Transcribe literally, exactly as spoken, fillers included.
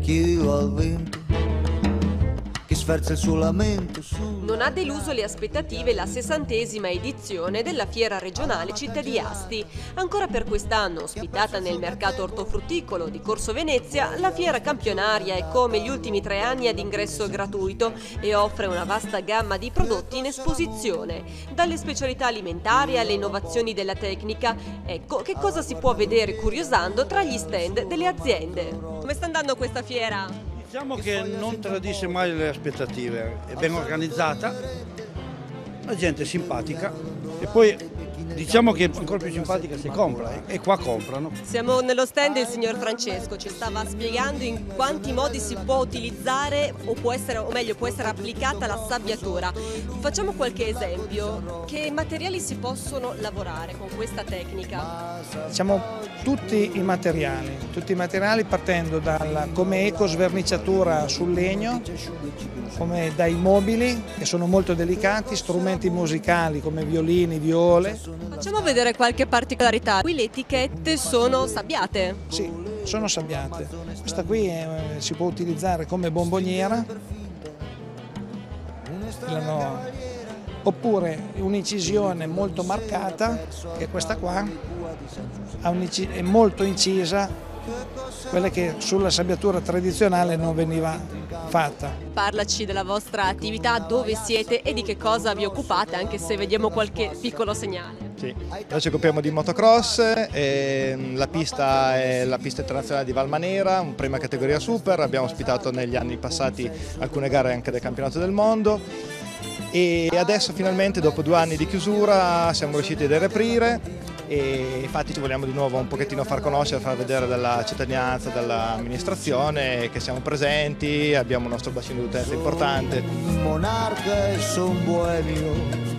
chi vive al vento, chi sferza il suo lamento su. Non ha deluso le aspettative la sessantesima edizione della Fiera Regionale Città di Asti. Ancora per quest'anno, ospitata nel mercato ortofrutticolo di Corso Venezia, la fiera campionaria è come gli ultimi tre anni ad ingresso gratuito e offre una vasta gamma di prodotti in esposizione, dalle specialità alimentari alle innovazioni della tecnica. Ecco che cosa si può vedere curiosando tra gli stand delle aziende. Come sta andando questa fiera? Diciamo che non tradisce mai le aspettative, è ben organizzata, la gente è simpatica e poi diciamo che è ancora più simpatica se compra e qua comprano. Siamo nello stand del signor Francesco, ci stava spiegando in quanti modi si può utilizzare o può essere, o meglio può essere applicata la sabbiatura. Facciamo qualche esempio, che materiali si possono lavorare con questa tecnica? Diciamo tutti i materiali, tutti i materiali partendo dalla, come ecosverniciatura sul legno, come dai mobili che sono molto delicati, strumenti musicali come violini, viole. Facciamo vedere qualche particolarità. Qui le etichette sono sabbiate. Sì, sono sabbiate. Questa qui eh, si può utilizzare come bomboniera, oppure un'incisione molto marcata, che è questa qua, è molto incisa, quella che sulla sabbiatura tradizionale non veniva fatta. Parlaci della vostra attività, dove siete e di che cosa vi occupate, anche se vediamo qualche piccolo segnale. Sì, noi ci occupiamo di motocross, e la pista è la pista internazionale di Valmanera, un prima categoria super, abbiamo ospitato negli anni passati alcune gare anche del campionato del mondo e adesso finalmente dopo due anni di chiusura siamo riusciti a riaprire e infatti ci vogliamo di nuovo un pochettino far conoscere, far vedere dalla cittadinanza, dall'amministrazione che siamo presenti, abbiamo un nostro bacino di utenza importante. Monarca e son boemio.